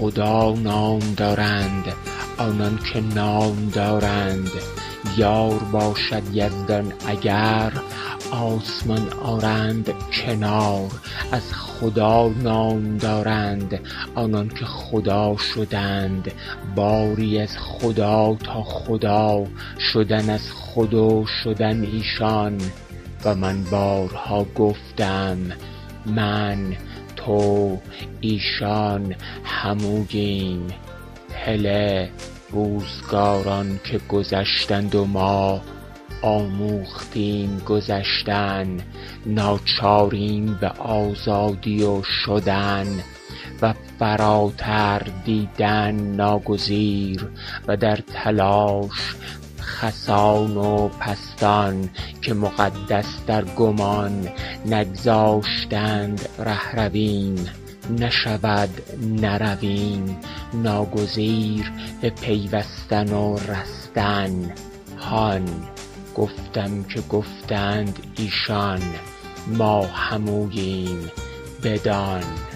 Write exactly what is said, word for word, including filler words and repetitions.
خدا نام دارند آنان که نام دارند. یار باشد یزدان اگر آسمان آرند کنار. از خدا نام دارند آنان که خدا شدند. باری از خدا تا خدا شدن از خود و شدن ایشان. و من بارها گفتم من تو ایشان هموییم. هله روزگاران که گذشتند و ما آموختیم گذشتن. ناچاریم به آزادی و شدن و فراتر دیدن ناگزیر. و در تلاش خسان و پستان که مقدس در گمان نگذاشتند ره رویم. نشود نرویم ناگزیر به پیوستن و رستن. هان گفتم که گفتند ایشان ما هموییم بدان.